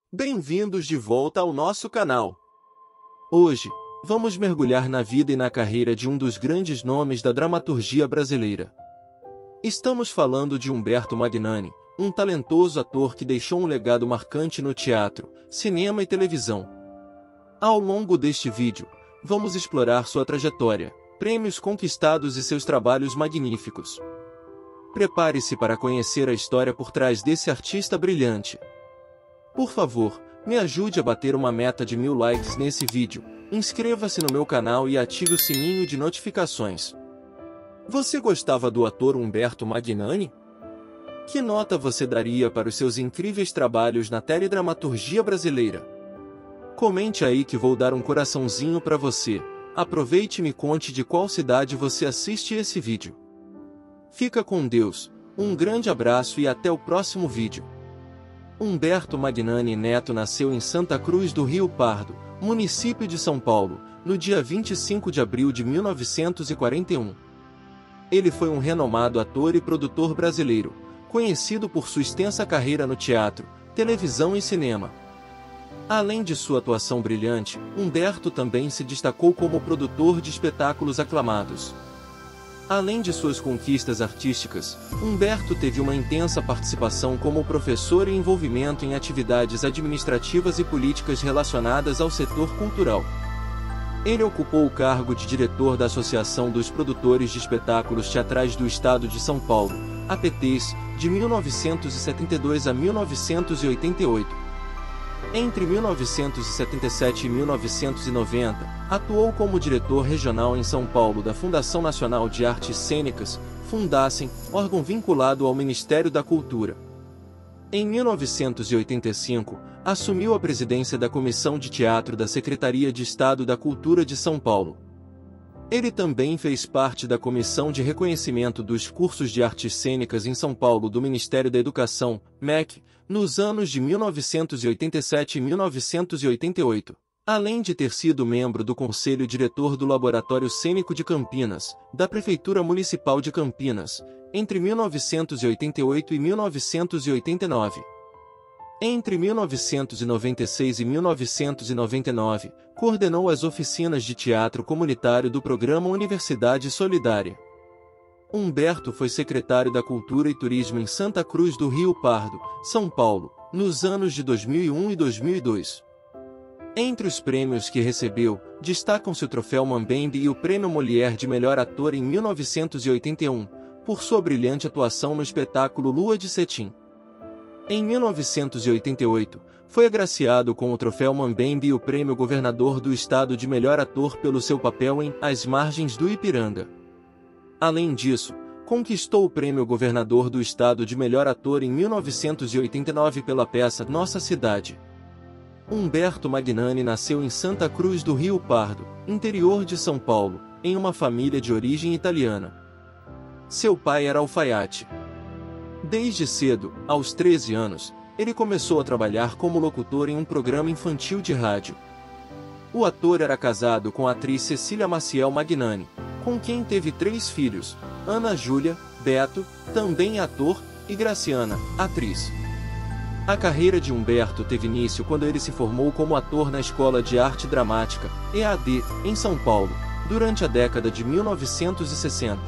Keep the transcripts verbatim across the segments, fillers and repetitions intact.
Bem-vindos de volta ao nosso canal. Hoje, vamos mergulhar na vida e na carreira de um dos grandes nomes da dramaturgia brasileira. Estamos falando de Humberto Magnani, um talentoso ator que deixou um legado marcante no teatro, cinema e televisão. Ao longo deste vídeo, vamos explorar sua trajetória, prêmios conquistados e seus trabalhos magníficos. Prepare-se para conhecer a história por trás desse artista brilhante. Por favor, me ajude a bater uma meta de mil likes nesse vídeo, inscreva-se no meu canal e ative o sininho de notificações. Você gostava do ator Humberto Magnani? Que nota você daria para os seus incríveis trabalhos na teledramaturgia brasileira? Comente aí que vou dar um coraçãozinho para você. Aproveite e me conte de qual cidade você assiste esse vídeo. Fica com Deus, um grande abraço e até o próximo vídeo. Humberto Magnani Neto nasceu em Santa Cruz do Rio Pardo, município de São Paulo, no dia vinte e cinco de abril de mil novecentos e quarenta e um. Ele foi um renomado ator e produtor brasileiro, conhecido por sua extensa carreira no teatro, televisão e cinema. Além de sua atuação brilhante, Humberto também se destacou como produtor de espetáculos aclamados. Além de suas conquistas artísticas, Humberto teve uma intensa participação como professor e envolvimento em atividades administrativas e políticas relacionadas ao setor cultural. Ele ocupou o cargo de diretor da Associação dos Produtores de Espetáculos Teatrais do Estado de São Paulo, A P T S, de mil novecentos e setenta e dois a mil novecentos e oitenta e oito. Entre mil novecentos e setenta e sete e mil novecentos e noventa, atuou como diretor regional em São Paulo da Fundação Nacional de Artes Cênicas, Fundacem, órgão vinculado ao Ministério da Cultura. Em mil novecentos e oitenta e cinco, assumiu a presidência da Comissão de Teatro da Secretaria de Estado da Cultura de São Paulo. Ele também fez parte da Comissão de Reconhecimento dos Cursos de Artes Cênicas em São Paulo do Ministério da Educação, M E C, nos anos de mil novecentos e oitenta e sete e mil novecentos e oitenta e oito, além de ter sido membro do Conselho Diretor do Laboratório Cênico de Campinas, da Prefeitura Municipal de Campinas, entre mil novecentos e oitenta e oito e mil novecentos e oitenta e nove. Entre mil novecentos e noventa e seis e mil novecentos e noventa e nove, coordenou as oficinas de teatro comunitário do programa Universidade Solidária. Humberto foi secretário da Cultura e Turismo em Santa Cruz do Rio Pardo, São Paulo, nos anos de dois mil e um e dois mil e dois. Entre os prêmios que recebeu, destacam-se o Troféu Mambembe e o Prêmio Molière de Melhor Ator em mil novecentos e oitenta e um, por sua brilhante atuação no espetáculo Lua de Cetim. Em mil novecentos e oitenta e oito, foi agraciado com o Troféu Mambembe e o Prêmio Governador do Estado de Melhor Ator pelo seu papel em As Margens do Ipiranga. Além disso, conquistou o Prêmio Governador do Estado de Melhor Ator em mil novecentos e oitenta e nove pela peça Nossa Cidade. Humberto Magnani nasceu em Santa Cruz do Rio Pardo, interior de São Paulo, em uma família de origem italiana. Seu pai era alfaiate. Desde cedo, aos treze anos, ele começou a trabalhar como locutor em um programa infantil de rádio. O ator era casado com a atriz Cecília Maciel Magnani, com quem teve três filhos, Ana Júlia, Beto, também ator, e Graciana, atriz. A carreira de Humberto teve início quando ele se formou como ator na Escola de Arte Dramática, E A D, em São Paulo, durante a década de mil novecentos e sessenta.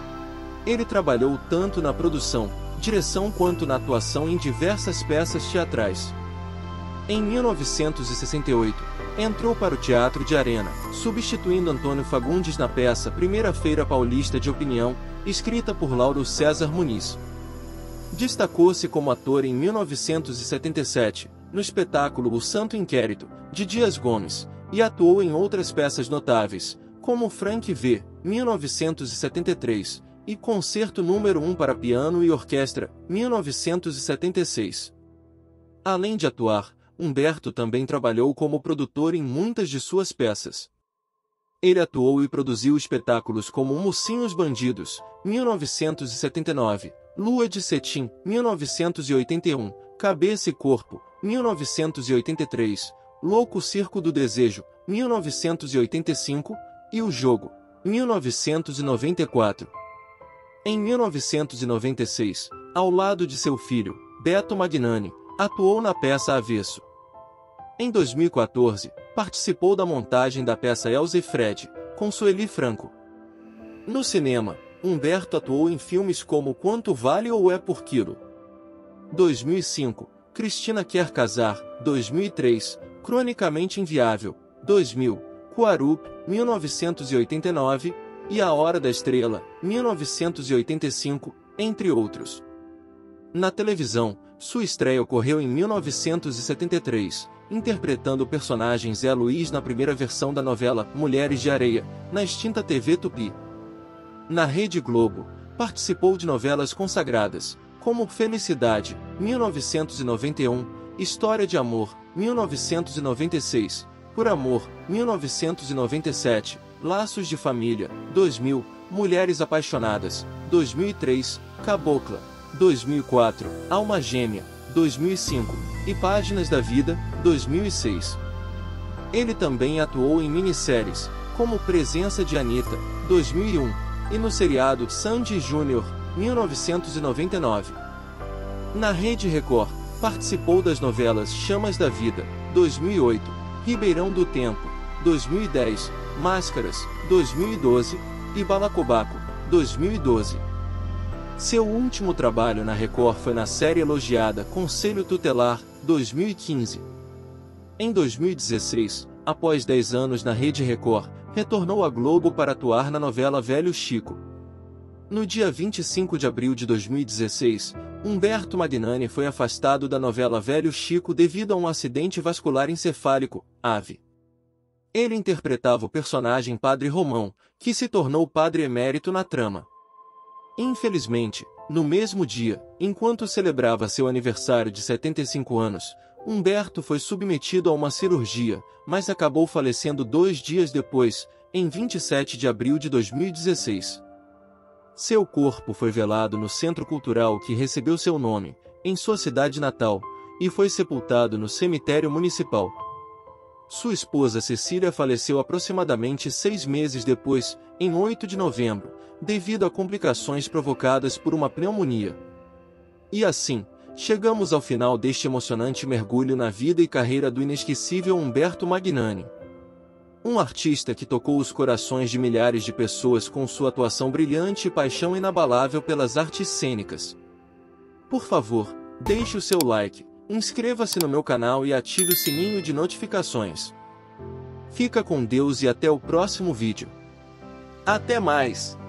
Ele trabalhou tanto na produção, direção quanto na atuação em diversas peças teatrais. Em mil novecentos e sessenta e oito, entrou para o Teatro de Arena, substituindo Antônio Fagundes na peça Primeira Feira Paulista de Opinião, escrita por Lauro César Muniz. Destacou-se como ator em mil novecentos e setenta e sete, no espetáculo O Santo Inquérito, de Dias Gomes, e atuou em outras peças notáveis, como Frank V, mil novecentos e setenta e três, e Concerto número um para Piano e Orquestra, mil novecentos e setenta e seis. Além de atuar, Humberto também trabalhou como produtor em muitas de suas peças. Ele atuou e produziu espetáculos como Mocinhos Bandidos, mil novecentos e setenta e nove, Lua de Cetim, mil novecentos e oitenta e um, Cabeça e Corpo, mil novecentos e oitenta e três, Louco Circo do Desejo, mil novecentos e oitenta e cinco, e O Jogo, mil novecentos e noventa e quatro. Em mil novecentos e noventa e seis, ao lado de seu filho, Beto Magnani, atuou na peça Avesso. Em dois mil e quatorze, participou da montagem da peça Elsa e Fred, com Sueli Franco. No cinema, Humberto atuou em filmes como Quanto Vale ou É por Quilo. dois mil e cinco, Cristina Quer Casar, dois mil e três, Cronicamente Inviável, dois mil, Quarup, mil novecentos e oitenta e nove, e A Hora da Estrela, mil novecentos e oitenta e cinco, entre outros. Na televisão, sua estreia ocorreu em mil novecentos e setenta e três, interpretando o personagem Zé Luiz na primeira versão da novela Mulheres de Areia, na extinta T V Tupi. Na Rede Globo, participou de novelas consagradas, como Felicidade, mil novecentos e noventa e um, História de Amor, mil novecentos e noventa e seis, Por Amor, mil novecentos e noventa e sete, Laços de Família, dois mil, Mulheres Apaixonadas, dois mil e três, Cabocla, dois mil e quatro, Alma Gêmea, dois mil e cinco, e Páginas da Vida, dois mil e seis. Ele também atuou em minisséries, como Presença de Anitta, dois mil e um, e no seriado Sandy Júnior, mil novecentos e noventa e nove. Na Rede Record, participou das novelas Chamas da Vida, dois mil e oito, Ribeirão do Tempo, dois mil e dez, Máscaras, dois mil e doze, e Balacobaco, dois mil e doze. Seu último trabalho na Record foi na série elogiada Conselho Tutelar, dois mil e quinze. Em dois mil e dezesseis, após dez anos na Rede Record, retornou à Globo para atuar na novela Velho Chico. No dia vinte e cinco de abril de dois mil e dezesseis, Humberto Magnani foi afastado da novela Velho Chico devido a um acidente vascular encefálico, A V E. Ele interpretava o personagem Padre Romão, que se tornou padre emérito na trama. Infelizmente, no mesmo dia, enquanto celebrava seu aniversário de setenta e cinco anos, Humberto foi submetido a uma cirurgia, mas acabou falecendo dois dias depois, em vinte e sete de abril de dois mil e dezesseis. Seu corpo foi velado no centro cultural que recebeu seu nome, em sua cidade natal, e foi sepultado no cemitério municipal. Sua esposa Cecília faleceu aproximadamente seis meses depois, em oito de novembro, devido a complicações provocadas por uma pneumonia. E assim, chegamos ao final deste emocionante mergulho na vida e carreira do inesquecível Humberto Magnani. Um artista que tocou os corações de milhares de pessoas com sua atuação brilhante e paixão inabalável pelas artes cênicas. Por favor, deixe o seu like, inscreva-se no meu canal e ative o sininho de notificações. Fica com Deus e até o próximo vídeo. Até mais!